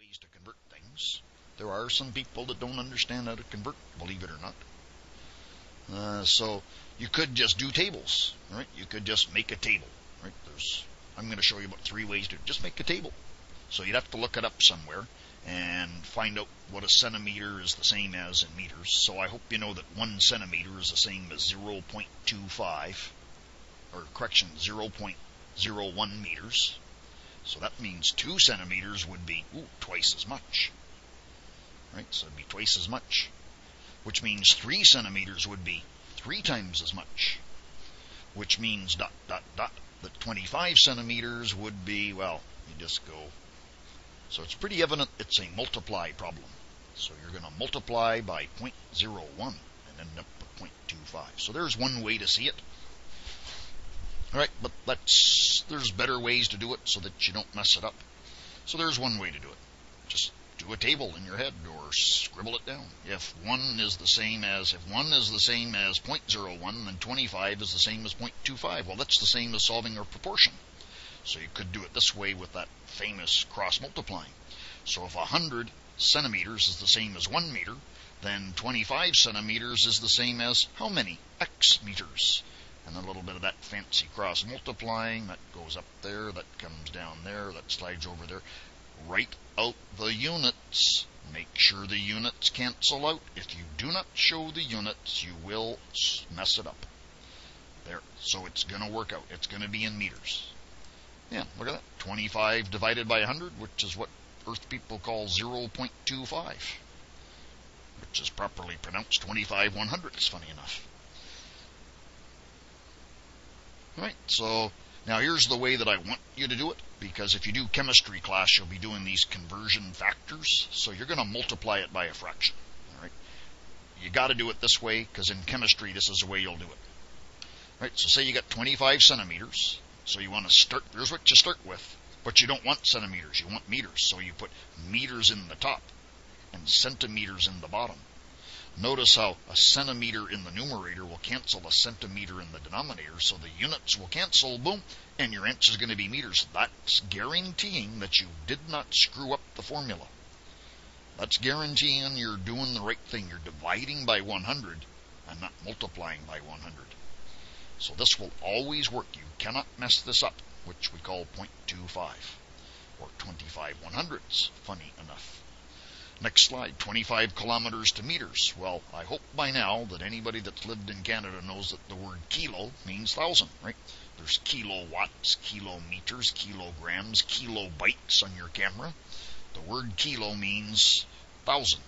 ways to convert things. There are some people that don't understand how to convert, believe it or not. So you could just do tables, right? You could just make a table, right? I'm going to show you about 3 ways to just make a table. So you'd have to look it up somewhere and find out what a centimeter is the same as in meters. So I hope you know that 1 centimeter is the same as 0.25, or correction, 0.01 meters. So that means 2 centimeters would be twice as much. Right? So it'd be twice as much. Which means 3 centimeters would be 3 times as much. Which means that 25 centimeters would be, well, you just go. So it's pretty evident it's a multiply problem. So you're going to multiply by 0.01 and end up with 0.25. So there's one way to see it. Alright, but there's better ways to do it so that you don't mess it up. So there's one way to do it. Just do a table in your head or scribble it down. If 1 is the same as 0.01, then 25 is the same as 0.25. Well, that's the same as solving a proportion. So you could do it this way with that famous cross multiplying. So if 100 centimeters is the same as 1 meter, then 25 centimeters is the same as how many? X meters. And a little bit of that fancy cross multiplying, that goes up there, that comes down there, that slides over there. Write out the units. Make sure the units cancel out. If you do not show the units, you will mess it up. There. So it's going to work out. It's going to be in meters. Yeah, look at that. 25 divided by 100, which is what Earth people call 0.25, which is properly pronounced 25/100ths, funny enough. Right, so now here's the way that I want you to do it, because if you do chemistry class, you'll be doing these conversion factors, so you're going to multiply it by a fraction. All right, you got to do it this way, because in chemistry, this is the way you'll do it. Right, so say you got 25 centimeters, so you want to start, here's what you start with, but you don't want centimeters, you want meters, so you put meters in the top and centimeters in the bottom. Notice how a centimeter in the numerator will cancel a centimeter in the denominator, so the units will cancel, boom, and your answer is going to be meters. That's guaranteeing that you did not screw up the formula. That's guaranteeing you're doing the right thing. You're dividing by 100 and not multiplying by 100. So this will always work. You cannot mess this up, which we call 0.25 or 25/100ths, funny enough. Next slide, 25 kilometers to meters. Well, I hope by now that anybody that's lived in Canada knows that the word kilo means 1,000, right? There's kilowatts, kilometers, kilograms, kilobytes on your camera. The word kilo means 1,000.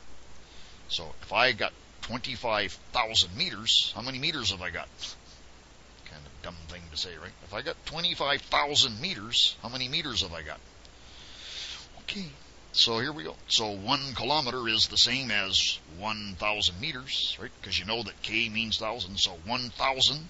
So if I got 25,000 meters, how many meters have I got? Kind of dumb thing to say, right? If I got 25,000 meters, how many meters have I got? Okay. So here we go. So 1 kilometer is the same as 1,000 meters, right? Because you know that K means 1,000. So 1,000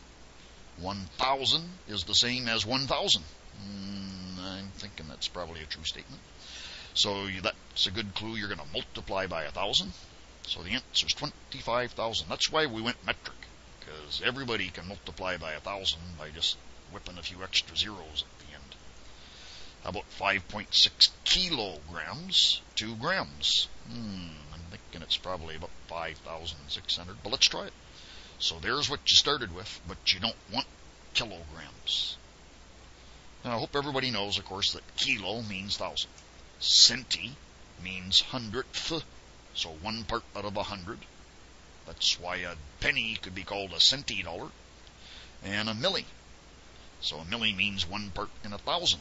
is the same as 1,000. I'm thinking that's probably a true statement. So that's a good clue. You're going to multiply by 1,000. So the answer is 25,000. That's why we went metric, because everybody can multiply by 1,000 by just whipping a few extra zeros at the end. How about 5.6 kilograms, 2 grams? I'm thinking it's probably about 5,600, but let's try it. So there's what you started with, but you don't want kilograms. Now I hope everybody knows, of course, that kilo means 1,000. Centi means hundredth, so 1 part out of 100. That's why a penny could be called a centi dollar. And a milli. So a milli means 1 part in 1,000.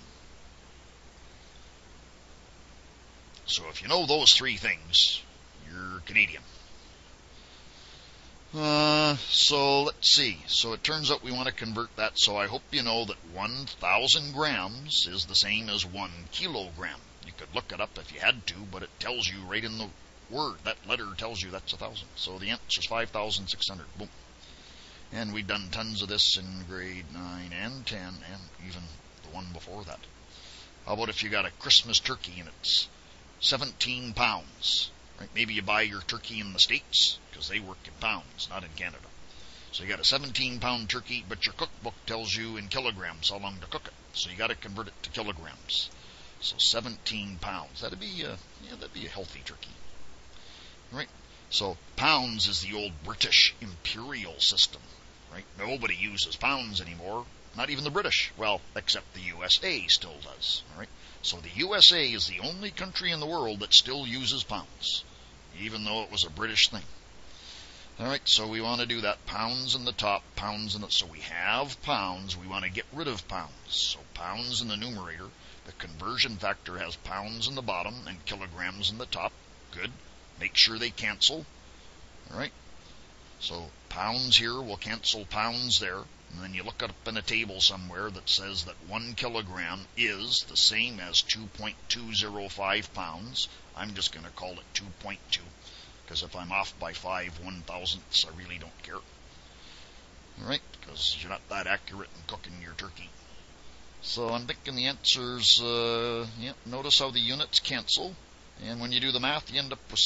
So if you know those 3 things, you're Canadian. So let's see. So it turns out we want to convert that. So I hope you know that 1,000 grams is the same as 1 kilogram. You could look it up if you had to, but it tells you right in the word. That letter tells you that's 1,000. So the answer is 5,600. Boom. And we've done tons of this in grade 9 and 10 and even the one before that. How about if you got a Christmas turkey and it's 17 pounds, right? Maybe you buy your turkey in the States because they work in pounds, not in Canada. So you got a 17-pound turkey, but your cookbook tells you in kilograms how long to cook it. So you got to convert it to kilograms. So 17 pounds. That'd be a healthy turkey. Right? So pounds is the old British imperial system. Right? Nobody uses pounds anymore. Not even the British. Well, except the USA still does. All right? So the USA is the only country in the world that still uses pounds, even though it was a British thing. All right, so we want to do that. Pounds in the top, pounds in the... So we have pounds. We want to get rid of pounds. So pounds in the numerator. The conversion factor has pounds in the bottom and kilograms in the top. Good. Make sure they cancel. All right. So pounds here will cancel pounds there. And then you look up in a table somewhere that says that 1 kilogram is the same as 2.205 pounds. I'm just going to call it 2.2. Because if I'm off by 5/1000ths, I really don't care. All right, because you're not that accurate in cooking your turkey. So I'm thinking the answer's, notice how the units cancel. And when you do the math, you end up with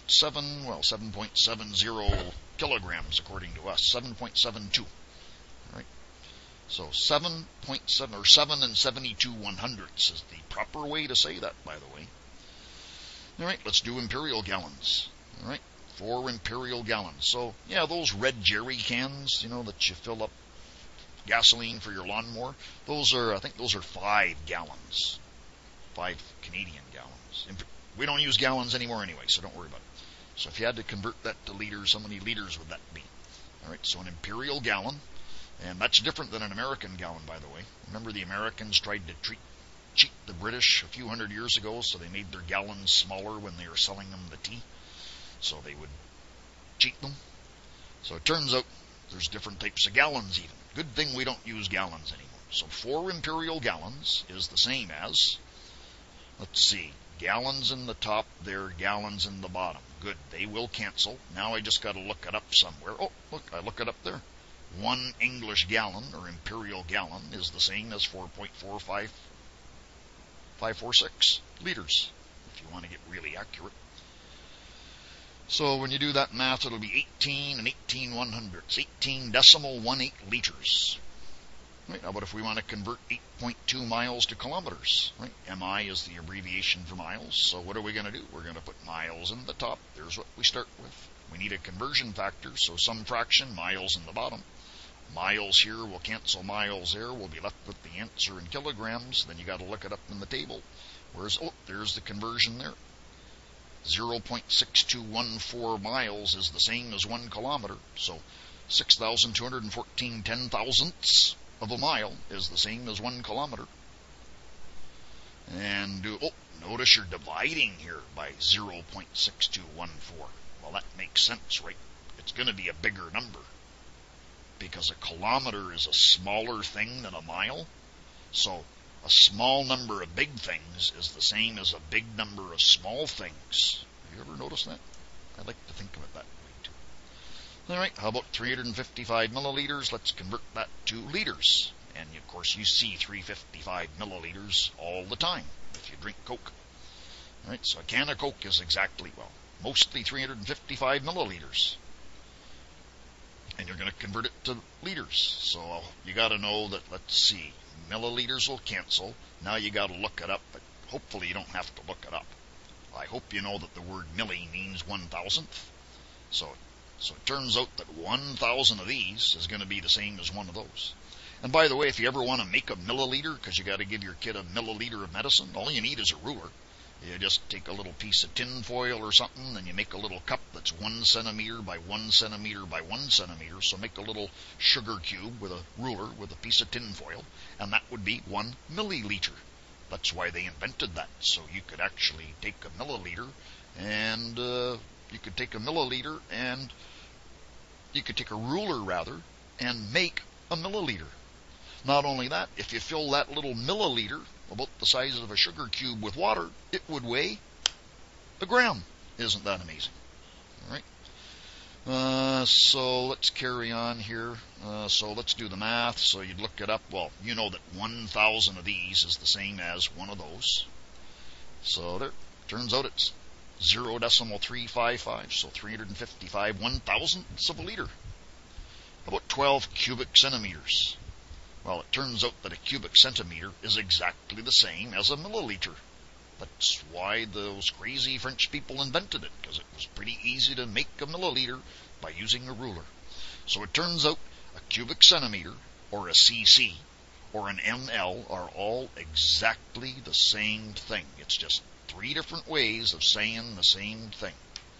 7.70 kilograms, according to us, 7.72. All right, so 7.7, or 7 and 72/100ths is the proper way to say that, by the way. All right, let's do imperial gallons. All right, 4 imperial gallons. So, yeah, those red jerry cans, that you fill up gasoline for your lawnmower, I think those are 5 gallons. 5 Canadian gallons. We don't use gallons anymore anyway, so don't worry about it. So if you had to convert that to liters, how many liters would that be? All right, so an imperial gallon, and that's different than an American gallon, by the way. Remember the Americans tried to cheat the British a few hundred years ago, so they made their gallons smaller when they were selling them the tea. So they would cheat them. So it turns out there's different types of gallons even. Good thing we don't use gallons anymore. So 4 imperial gallons is the same as, let's see, gallons in the top there, gallons in the bottom. Good, they will cancel. Now I just got to look it up somewhere. Oh, look, I look it up there. 1 English gallon, or imperial gallon, is the same as 4.45546 liters, if you want to get really accurate. So when you do that math, it'll be 18 and 18/100ths, 18.18 liters. Right, how about if we want to convert 8.2 miles to kilometers? Right, MI is the abbreviation for miles. So what are we going to do? We're going to put miles in the top. There's what we start with. We need a conversion factor, so some fraction, miles in the bottom. Miles here will cancel miles there. We'll be left with the answer in kilograms. Then you got to look it up in the table. There's the conversion there. 0.6214 miles is the same as 1 kilometer. So 6,214 10,000ths of a mile is the same as 1 kilometer. And notice you're dividing here by 0.6214. Well, that makes sense, right? It's going to be a bigger number, because a kilometer is a smaller thing than a mile. So a small number of big things is the same as a big number of small things. Have you ever noticed that? I like to think of it that way too. All right, how about 355 milliliters? Let's convert that to liters. And of course you see 355 milliliters all the time if you drink Coke. All right, so a can of Coke is mostly 355 milliliters. And you're going to convert it to liters. So you got to know that, let's see, milliliters will cancel. Now you got to look it up, but hopefully you don't have to look it up. I hope you know that the word milli means 1,000th. So it turns out that 1,000 of these is going to be the same as one of those. And by the way, if you ever want to make a milliliter, because you got to give your kid a milliliter of medicine, all you need is a ruler. You just take a little piece of tin foil or something, and you make a little cup that's 1 centimeter by 1 centimeter by 1 centimeter. So make a little sugar cube with a ruler with a piece of tin foil, and that would be 1 milliliter. That's why they invented that. So you could actually take a milliliter, and you could take a ruler and make a milliliter. Not only that, if you fill that little milliliter, about the size of a sugar cube, with water, it would weigh a gram. Isn't that amazing? All right. So let's carry on here. So let's do the math. So you'd look it up. Well, you know that 1,000 of these is the same as one of those. So there, turns out it's 0.355. So 355 1,000ths of a liter. About 12 cubic centimeters. Well, it turns out that a cubic centimeter is exactly the same as a milliliter. That's why those crazy French people invented it, because it was pretty easy to make a milliliter by using a ruler. So it turns out a cubic centimeter, or a cc, or an ml are all exactly the same thing. It's just 3 different ways of saying the same thing.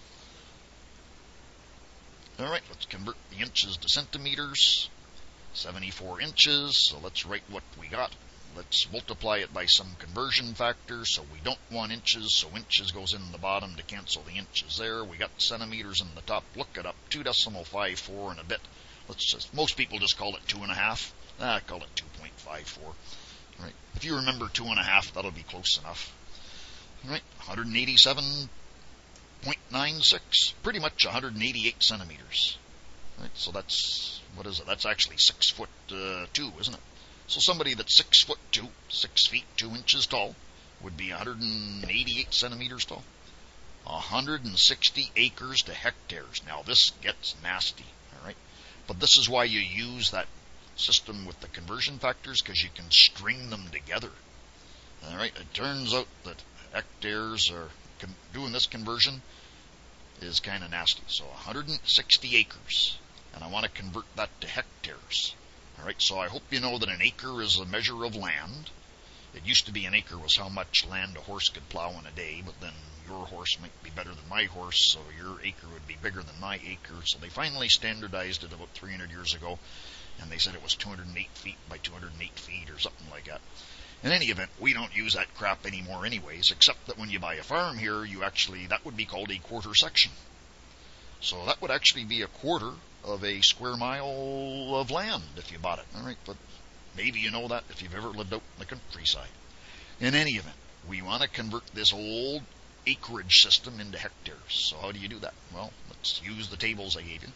Alright, let's convert the inches to centimeters. 74 inches, so let's write what we got. Let's multiply it by some conversion factor, so we don't want inches, so inches goes in the bottom to cancel the inches there. We got centimeters in the top. Look it up, 2.54 and a bit. Most people just call it 2.5. I call it 2.54. Right. If you remember 2.5, that'll be close enough. Right. 187.96, pretty much 188 centimeters. Right. So that's, what is it? That's actually 6'2", isn't it? So somebody that's 6'2", 6 feet 2 inches tall, would be 188 centimeters tall. 160 acres to hectares. Now this gets nasty. All right. But this is why you use that system with the conversion factors, because you can string them together. All right. It turns out that hectares, or doing this conversion, is kind of nasty. So 160 acres, and I want to convert that to hectares. All right. So I hope you know that an acre is a measure of land. It used to be an acre was how much land a horse could plow in a day, but then your horse might be better than my horse, so your acre would be bigger than my acre. So they finally standardized it about 300 years ago, and they said it was 208 feet by 208 feet or something like that. In any event, we don't use that crap anymore anyways, except that when you buy a farm here, that would be called a quarter section. So that would actually be a quarter of a square mile of land if you bought it. All right, but maybe you know that if you've ever lived out in the countryside. In any event, we want to convert this old acreage system into hectares. So how do you do that? Well, let's use the tables I gave you.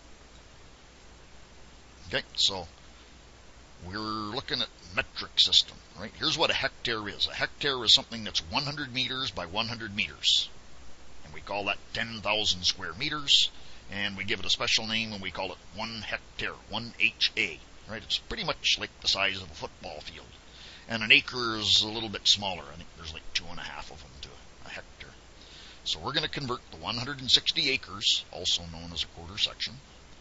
Okay, so we're looking at metric system, right? Here's what a hectare is. A hectare is something that's 100 meters by 100 meters. And we call that 10,000 square meters. And we give it a special name, and we call it 1 hectare, 1 HA. Right? It's pretty much like the size of a football field. And an acre is a little bit smaller. I think there's like 2.5 of them to a hectare. So we're going to convert the 160 acres, also known as a quarter section,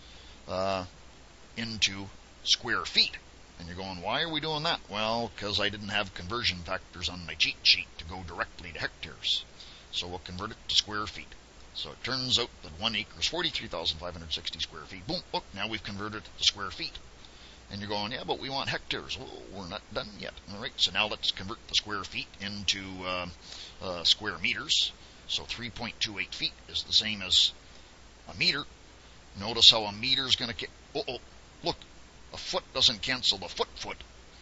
into square feet. And you're going, why are we doing that? Well, because I didn't have conversion factors on my cheat sheet to go directly to hectares. So we'll convert it to square feet. So it turns out that 1 acre is 43,560 square feet. Boom, look, now we've converted it to square feet. And you're going, yeah, but we want hectares. Well, we're not done yet. All right, so now let's convert the square feet into square meters. So 3.28 feet is the same as a meter. Notice how a meter is going to... look, a foot doesn't cancel the foot.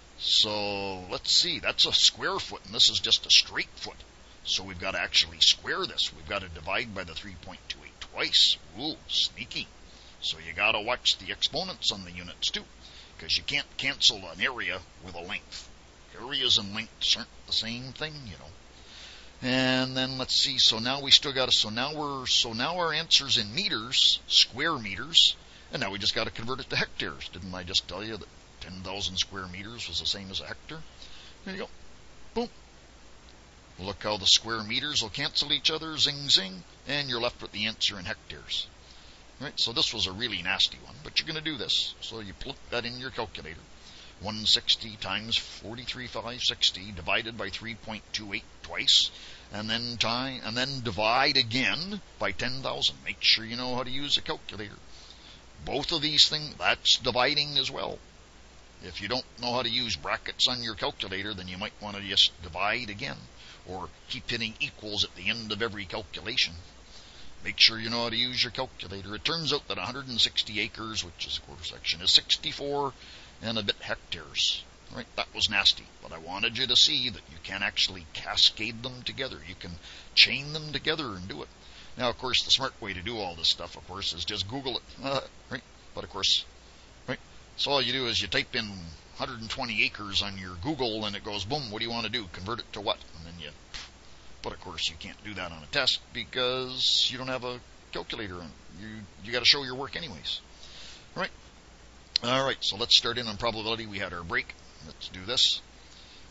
So let's see, that's a square foot, and this is just a straight foot. So we've got to actually square this. We've got to divide by the 3.28 twice. Ooh, sneaky. So you got to watch the exponents on the units too, because you can't cancel an area with a length. Areas and lengths aren't the same thing, you know. And then let's see. So now we still got to. So now our answer's in meters, square meters, and now we just got to convert it to hectares. Didn't I just tell you that 10,000 square meters was the same as a hectare? There you go. Boom. Look how the square meters will cancel each other, zing, zing, and you're left with the answer in hectares. Right, so this was a really nasty one, but you're going to do this. So you plug that in your calculator. 160 times 43,560 divided by 3.28 twice, and then divide again by 10,000. Make sure you know how to use a calculator. Both of these things, that's dividing as well. If you don't know how to use brackets on your calculator, then you might want to just divide again, or keep hitting equals at the end of every calculation. Make sure you know how to use your calculator. It turns out that 160 acres, which is a quarter section, is 64 and a bit hectares. Right? That was nasty, but I wanted you to see that you can actually cascade them together. You can chain them together and do it. Now, of course, the smart way to do all this stuff, of course, is just Google it. Right? But of course, right? So all you do is you type in 120 acres on your Google, and it goes, boom, what do you want to do? Convert it to what? And then you... But of course, you can't do that on a test because you don't have a calculator. You got to show your work anyways. All right. So let's start in on probability. We had our break. Let's do this.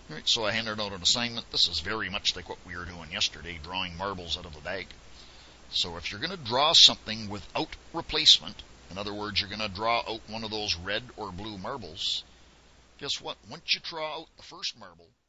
All right, so I handed out an assignment. This is very much like what we were doing yesterday, drawing marbles out of a bag. So if you're going to draw something without replacement, in other words, you're going to draw out one of those red or blue marbles, guess what? Once you draw out the first marble,